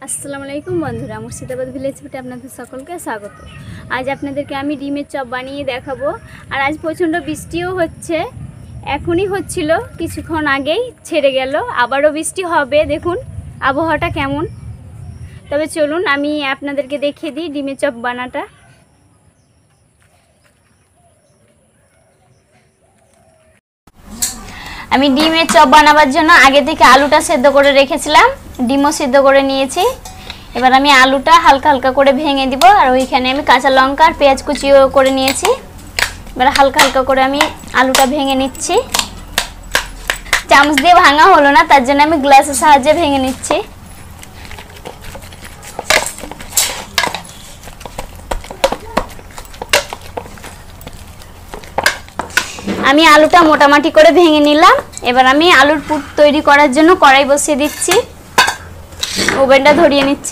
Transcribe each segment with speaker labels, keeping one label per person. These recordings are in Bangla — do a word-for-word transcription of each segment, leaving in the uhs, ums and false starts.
Speaker 1: আসসালামু আলাইকুম বন্ধুরা, মুর্শিদাবাদ ভিলেজ ফুটে আপনাদের সকলকে স্বাগত। আজ আপনাদেরকে আমি ডিমের চপ বানিয়ে দেখাবো। আর আজ প্রচণ্ড বৃষ্টিও হচ্ছে, এখনই হচ্ছিল, কিছুক্ষণ আগেই ছেড়ে গেল, আবারও বৃষ্টি হবে। দেখুন আবহাওয়াটা কেমন। তবে চলুন আমি আপনাদেরকে দেখিয়ে দিই ডিমের চপ বানাটা। আমি ডিমের চপ বানাবার জন্য আগে থেকে আলুটা সেদ্ধ করে রেখেছিলাম, ডিমও সেদ্ধ করে নিয়েছি। এবার আমি আলুটা হালকা হালকা করে ভেঙে দিব। আর ওইখানে আমি কাঁচা লঙ্কা আর পেঁয়াজ কুচিও করে নিয়েছি। এবার হালকা হালকা করে আমি আলুটা ভেঙে নিচ্ছি। চামচ দিয়ে ভাঙা হলো না, তার জন্য আমি গ্লাসের সাহায্যে ভেঙে নিচ্ছি। আমি আলুটা মোটামুটি করে ভেঙে নিলাম। এবার আমি আলুর পুর তৈরি করার জন্য কড়াই বসিয়ে দিচ্ছি, ওভেনটা ধরিয়ে নিচ্ছি।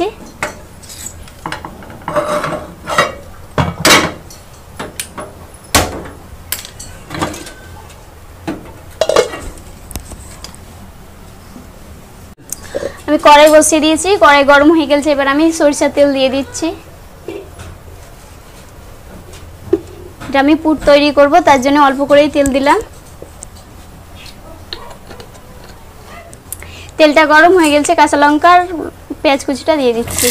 Speaker 1: আমি কড়াই বসিয়ে দিয়েছি, কড়াই গরম হয়ে গেছে। এবার আমি সরিষার তেল দিয়ে দিচ্ছি। এটা আমি পুর তৈরি করব, তার জন্য অল্প করেই তেল দিলাম। তেলটা গরম হয়ে গেছে, কাঁচা লঙ্কা আর পেঁয়াজ কুচিটা দিয়ে দিচ্ছি।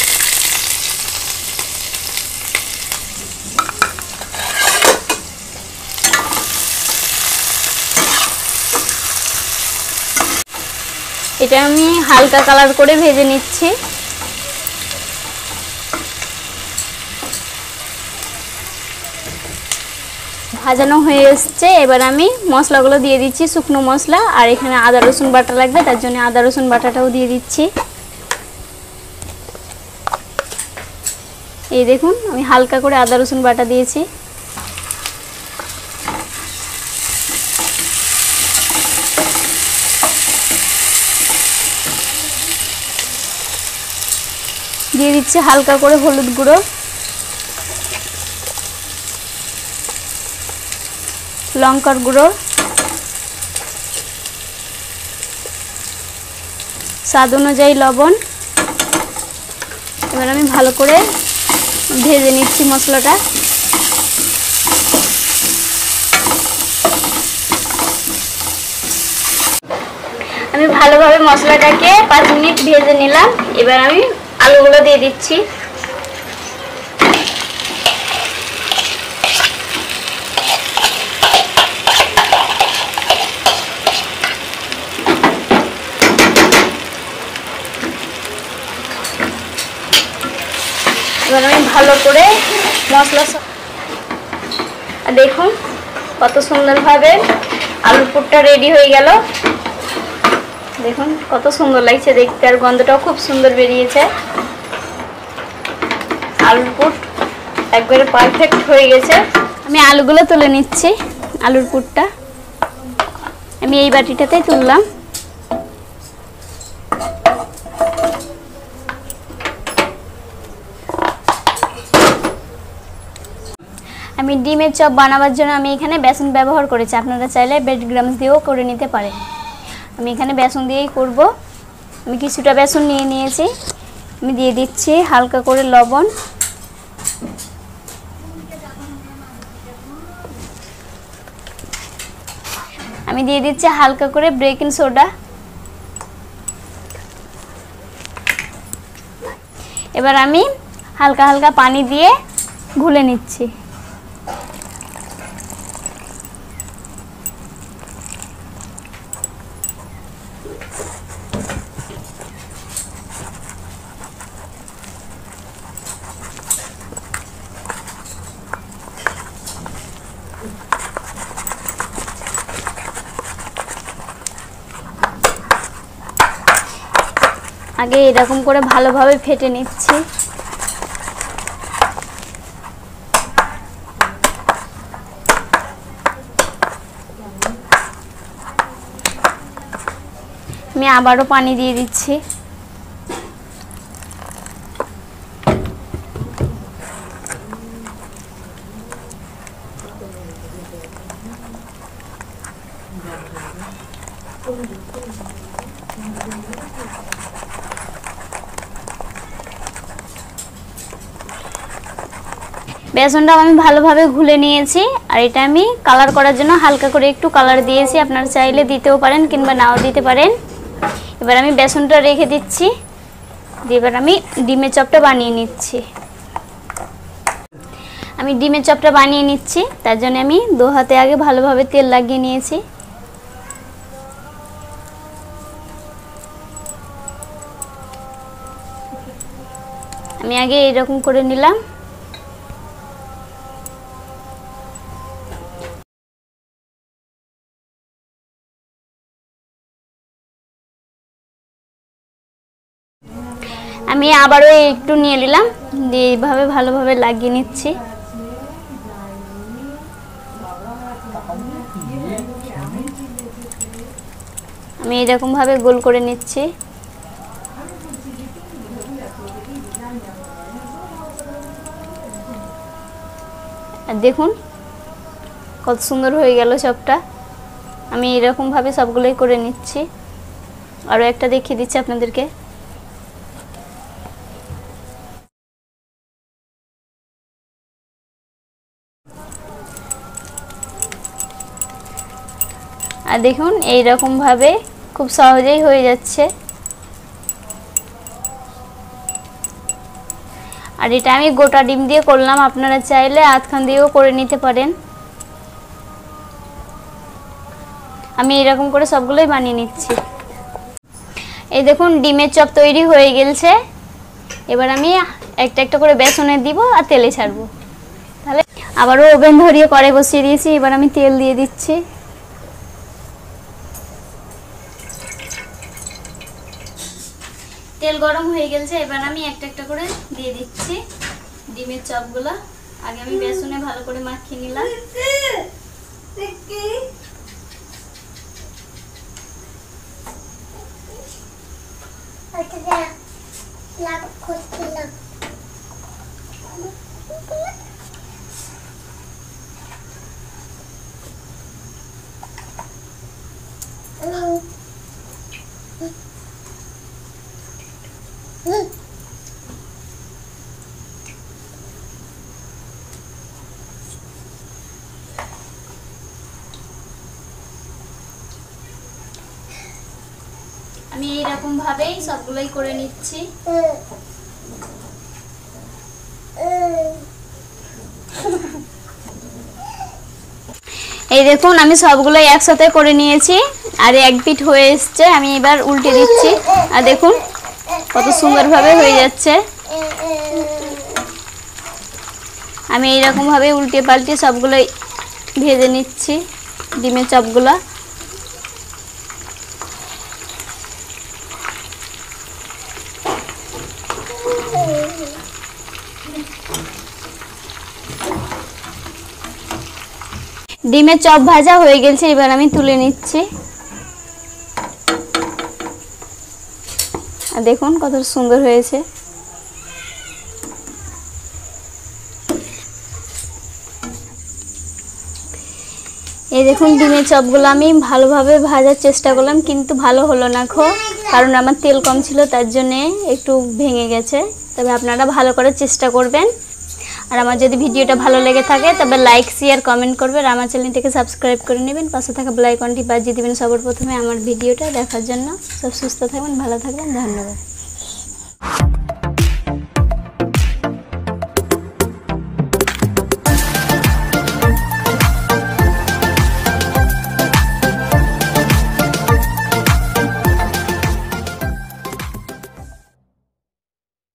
Speaker 1: এটা আমি হালকা কালার করে ভেজে নিচ্ছি। ভাজানো হয়ে এসছে। এবার আমি মশলাগুলো দিয়ে দিচ্ছি, শুকনো মশলা। আর এখানে আদা রসুন বাটা লাগবে, তার জন্য আদা রসুন বাটাটাও দিয়ে দিচ্ছি। এই দেখুন আমি হালকা করে আদা রসুন বাটা দিয়েছি। দিয়ে দিচ্ছি হালকা করে হলুদ গুঁড়ো, লঙ্কার গুঁড়ো, স্বাদ অনুযায়ী লবণ। এবার আমি ভালো করে ভেজে নিচ্ছি মশলাটা। আমি ভালোভাবে মশলাটাকে পাঁচ মিনিট ভেজে নিলাম। এবার আমি আলুগুলো দিয়ে দিচ্ছি। এবার আমি ভালো করে মশলা, দেখুন কত সুন্দরভাবে আলুর পুরটা রেডি হয়ে গেল। দেখুন কত সুন্দর লাগছে দেখতে, আর গন্ধটাও খুব সুন্দর বেরিয়েছে। আলুর পুর একবারে পারফেক্ট হয়ে গেছে। আমি আলুগুলো তুলে নিচ্ছি। আলুর পুরটা আমি এই বাটিটাতেই তুললাম। আমি ডিমের চপ বানাবার জন্য আমি এখানে বেসন ব্যবহার করেছি, আপনারা চাইলে ব্রেড গ্রামস দিয়েও করে নিতে পারেন। আমি এখানে বেসন দিয়েই করব। আমি কিছুটা বেসন নিয়ে নিয়েছি। আমি দিয়ে দিচ্ছি হালকা করে লবণ, আমি দিয়ে দিচ্ছি হালকা করে বেকিং সোডা। এবার আমি হালকা হালকা পানি দিয়ে ঘুলে নিচ্ছি। আগে এরকম করে ভালোভাবে ফেটে নিচ্ছি। আমি আবারও পানি দিয়ে দিচ্ছি। বেসনটা আমি ভালোভাবে ঘুলে নিয়েছি আর এটা আমি কালার করার জন্য হালকা করে একটু কালার দিয়েছি, আপনারা চাইলে দিতেও পারেন কিংবা নাও দিতে পারেন। এবার আমি বেসনটা রেখে দিচ্ছি, দিয়ে এবার আমি ডিমের চপটা বানিয়ে নিচ্ছি। আমি ডিমের চপটা বানিয়ে নিচ্ছি, তার জন্য আমি দু হাতে আগে ভালোভাবে তেল লাগিয়ে নিয়েছি। আমি আগে এরকম করে নিলাম। আমি আবারও একটু নিয়ে নিলাম, দিয়ে এইভাবে ভালোভাবে লাগিয়ে নিচ্ছি। আমি এরকম ভাবে গোল করে নিচ্ছি। আর দেখুন কত সুন্দর হয়ে গেল চপটা। আমি এরকম ভাবে সবগুলোই করে নিচ্ছি। আরও একটা দেখিয়ে দিচ্ছি আপনাদেরকে। আর দেখুন এইরকম ভাবে খুব সহজেই হয়ে যাচ্ছে। আর এটা আমি গোটা ডিম দিয়ে করলাম, আপনারা চাইলে আধখান দিয়েও করে নিতে পারেন। আমি এরকম করে সবগুলোই বানিয়ে নিচ্ছি। এই দেখুন ডিমের চপ তৈরি হয়ে গেছে। এবার আমি একটা একটা করে বেসনে দিব আর তেলে ছাড়বো। তাহলে আবারও ওভেন ধরিয়ে কড়াই বসিয়ে দিয়েছি, এবার আমি তেল দিয়ে দিচ্ছি। তেল গরম হয়ে গেছে, এবার আমি একটা একটা করে দিয়ে দিচ্ছি ডিমের চপগুলো। আগে আমি বেসনে ভালো করে মাখিয়ে নিলাম। আমি এইরকম ভাবেই সবগুলোই করে নিচ্ছি। এই দেখুন আমি সবগুলোই একসাথে করে নিয়েছি আর এক পিঠ হয়ে এসছে। আমি এবার উল্টে দিচ্ছি আর দেখুন কত সুন্দরভাবে হয়ে যাচ্ছে। আমি এইরকম ভাবে উল্টে পাল্টে সবগুলোই ভেজে নিচ্ছি ডিমের চপগুলো। ডিমের চপ ভাজা হয়ে গেছে, এবার আমি তুলে নিচ্ছি। আর দেখুন কত সুন্দর হয়েছে। এই দেখুন ডিমের চপগুলো আমি ভালোভাবে ভাজার চেষ্টা করলাম, কিন্তু ভালো হলো না খো, কারণ আমার তেল কম ছিল তার জন্যে একটু ভেঙে গেছে। তবে আপনারা ভালো করে চেষ্টা করবেন। আর আমার যদি ভিডিওটা ভালো লেগে থাকে তবে লাইক শেয়ার কমেন্ট করবেন, আমার চ্যানেলটিকে সাবস্ক্রাইব করে নেবেন, পাশে থাকা বেল আইকনটি বাজিয়ে দিবেন সবার প্রথমে আমার ভিডিওটা দেখার জন্য। সব সুস্থ থাকবেন, ভালো থাকবেন, ধন্যবাদ।